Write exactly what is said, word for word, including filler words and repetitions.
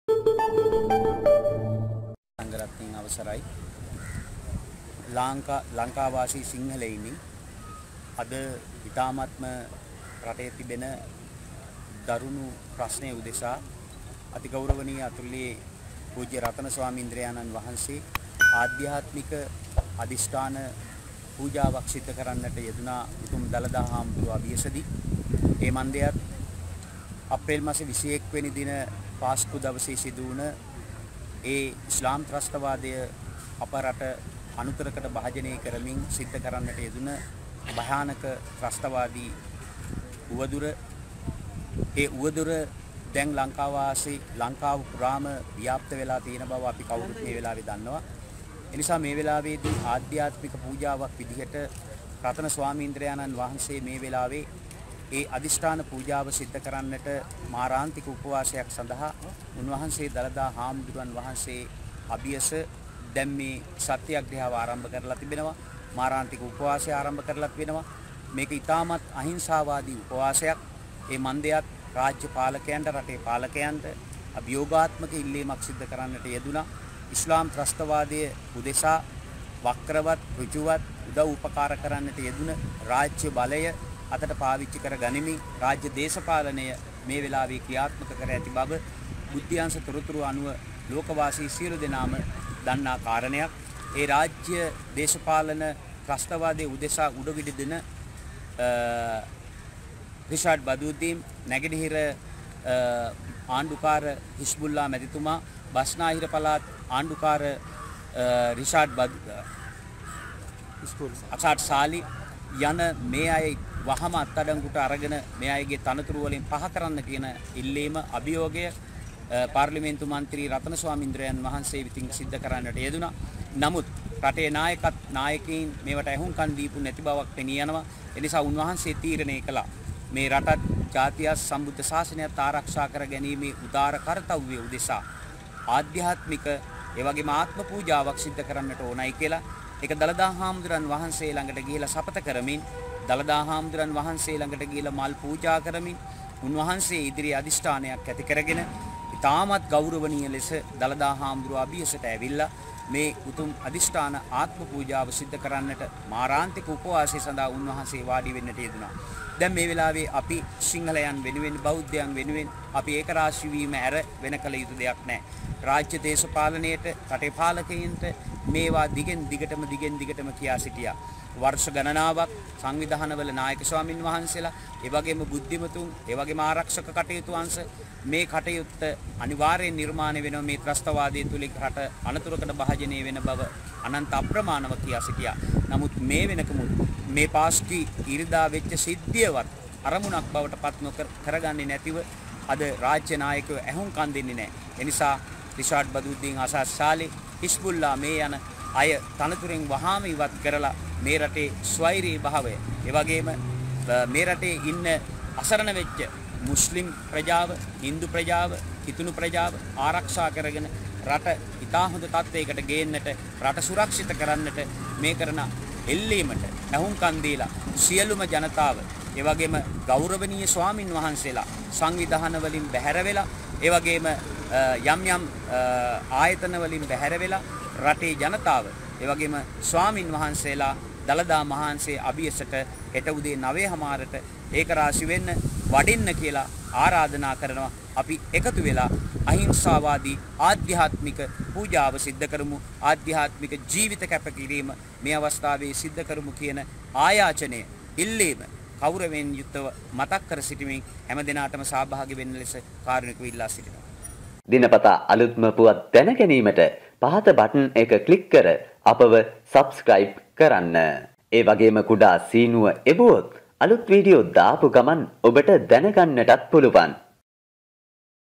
සංගරත්නයේ අවසරයි ලංකා ලංකාවාසී සිංහලයිනි අද ඉතාමත්ම රටේ තිබෙන දරුණු ප්‍රශ්නය උදෙසා අතිගෞරවනීය අතුල්ලේ පූජ්‍ය රතන ස්වාමීන්ද්‍රයාණන් වහන්සේ ආධ්‍යාත්මික අදිෂ්ඨාන පූජාවක් සිදු කරන්නට යෙදුනා උතුම් දළදා හාමුදුරුවෝ අභියසදී ඒ මන්දයත් අප්‍රේල් මාසේ විසිඑක වෙනි දින පාස්කු දවසේ සිදු වුණ ඒ ඉස්ලාම් ත්‍රස්තවාදය අප රට අනුතරකට භාජනය කරමින් සිද්ධ කරන්නට යෙදුන භයානක ත්‍රස්තවාදී උවදුර ඒ උවදුර දැන් ලංකාවාසී ලංකාව පුරාම ව්‍යාප්ත වෙලා තියෙන බව අපි කවුරුත් මේ වෙලාවේ දන්නවා. ඒ නිසා මේ වෙලාවේදී ආධ්‍යාත්මික පූජාවක් විදිහට රතන ස්වාමීන්ද්‍රයාණන් වහන්සේ මේ වෙලාවේ ඒ අදිෂ්ඨාන පූජාව සිද්ධ කරන්නට මාරාන්තික උපවාසයක් සඳහා උන්වහන්සේ දළදා හාමුදුරන් වහන්සේ අභියස දැන් මේ සත්‍යග්‍රහව ආරම්භ කරලා තිබෙනවා. මාරාන්තික උපවාසය ආරම්භ කරලා තිබෙනවා. මේක ඊටමත් අහිංසාවාදී උපවාසයක්. ඒ මන්දයත් රාජ්‍ය පාලකයන්ට රටේ පාලකයන්ට අභියෝගාත්මක ඉල්ලීමක් සිදු කරන්නට යෙදුණා. ඉස්ලාම් ත්‍රස්තවාදයේ උදෙසා වක්‍රවත් ඍජුවත් උදව් උපකාර කරන්නට යෙදුන රාජ්‍ය බලය අතට පාවිච්චි කර ගනිමින් රාජ්‍ය දේශපාලනය මේ වෙලාවේ ක්‍රියාත්මක කර ඇති බව බුද්ධ්‍යංශ තොරතුරු අනුව ලෝකවාසී සියලු දෙනාම දන්නා කාරණයක්. ඒ රාජ්‍ය දේශපාලන ත්‍රස්තවාදයේ උදෙසා උඩවිඩි දෙන රිෂාඩ් බදුද්දීන් නැගෙනහිර ආණ්ඩුකාර හිස්බුල්ලා මැතිතුමා බස්නාහිර පළාත් ආණ්ඩුකාර රිෂාඩ් අසාඩ් සාලි යන මේ අය වහම අත්අඩංගුවට අරගෙන මේ අයගේ තනතුරු වලින් පහ කරන්න කියන ඉල්ලීම අභියෝගය පාර්ලිමේන්තු මන්ත්‍රී රතන ස්වාමීන්ද්‍රයන් වහන්සේ විසින් සිද්ධ කරන්නට යෙදුණා. නමුත් රටේ නායකත් නායකයින් මේවට ඇහුම්කන් දීපු නැති බවක් පෙනී යනවා. ඒ නිසා උන්වහන්සේ තීරණය කළා මේ රටත් ජාතිය සම්බුද්ධ ශාසනයත් ආරක්ෂා කර ගැනීමේ උදාර කර්තව්‍ය උදෙසා ආධ්‍යාත්මික ඒ වගේම ආත්ම පූජාවක් සිද්ධ කරන්නට ඕනයි කියලා ඒක දළදා හාමුදුරන් වහන්සේ ළඟට ගිහිලා සපත කරමින් දළදා හාමුදුරන් වහන්සේ ළඟට ගිහිලා මල් පූජා කරමින් උන්වහන්සේ ඉදිරියේ අදිෂ්ඨානයක් ඇති කරගෙන ඉතාමත් ගෞරවනීය ලෙස දළදා හාමුදුරුව අභියසට ඇවිල්ලා මේ උතුම් අදිෂ්ඨාන ආත්ම පූජාව සිද්ධ කරන්නට මාරාන්තික උපවාසය සඳහා උන්වහන්සේ වාඩි වෙන්නට යෙදුණා. දැන් මේ වෙලාවේ අපි සිංහලයන් වෙනුවෙන් බෞද්ධයන් වෙනුවෙන් අපි ඒක රාශී වීම ඇර වෙන කල යුතු දෙයක් නැහැ. රාජ්‍ය දේශපාලනයේට රටේ පාලකයින්ට මේවා දිගෙන් දිගටම දිගෙන් දිගටම කියා සිටියා. වර්ෂ ගණනාවක් සංවිධානවල නායක ස්වාමින් වහන්සේලා ඒ වගේම බුද්ධිමතුන් ඒ වගේම ආරක්ෂක කටයුතු අංශ මේ කටයුත්ත අනිවාර්යෙන් නිර්මාණය වෙනවා. මේ ත්‍රස්තවාදයේ තුලින් රට අනතුරකට භාජනය වෙන බව අනන්ත අප්‍රමාණව කියා සිටියා. නමුත් මේ වෙනකමුත් මේ පාස්කි ඉරිදා වෙච්ච සිද්ධියවත් අරමුණක් බවට පත් නොකර කරගන්නේ නැතිව අද රාජ්‍ය නායකයෝ ඇහුම්කන් දෙන්නේ නැහැ. ඒ නිසා රිෂාඩ් බදුද්දීන් අසාඩ් සාලි හිස්බුල්ලා මේ යන අය තනතුරෙන් වහාම ඉවත් කරලා මේ රටේ ස්වෛරී භාවය ඒ වගේම මේ රටේ ඉන්න අසරණ වෙච්ච මුස්ලිම් ප්‍රජාව, හින්දු ප්‍රජාව, කිතුණු ප්‍රජාව ආරක්ෂා කරගෙන රට ඉතා හොඳ තත්ත්වයකට ගේන්නට රට සුරක්ෂිත කරන්නට මේ කරන එල්ලීමට ඇහුම්කන් දීලා සියලුම ජනතාව ඒ වගේම ගෞරවනීය ස්වාමින් වහන්සේලා සංවිධාන වලින් බැහැර වෙලා ඒ වගේම යම් යම් ආයතන වලින් බැහැර වෙලා රටේ ජනතාව ඒ වගේම ස්වාමින් වහන්සේලා දළදා මහන්සේ අභියසට හෙට උදේ නවය හමාරට ඒක රාශි වෙන්න වඩින්න කියලා ආරාධනා කරනවා. අපි එකතු වෙලා අහිංසාවාදී ආධ්‍යාත්මික පූජාව සිද්ධ කරමු. ආධ්‍යාත්මික ජීවිත කැපකිරීම මේ අවස්ථාවේ සිද්ධ කරමු කියන ආයාචනය ඉල්ලීම කෞරවෙන් යුක්තව මතක් කර සිටීමෙන් හැම දිනාටම සහභාගී වෙන්න ලෙස කාරුණිකව ඉල්ලා සිටිනවා. දිනපතා අලුත්ම පුවත් දැන ගැනීමට පහත බටන් එක ක්ලික් කර අපව සබ්ස්ක්‍රයිබ් කරන්න. ඒ වගේම කුඩා සීනුව එබුවොත් අලුත් වීඩියෝ දාපු ගමන් ඔබට දැනගන්නටත් පුළුවන්.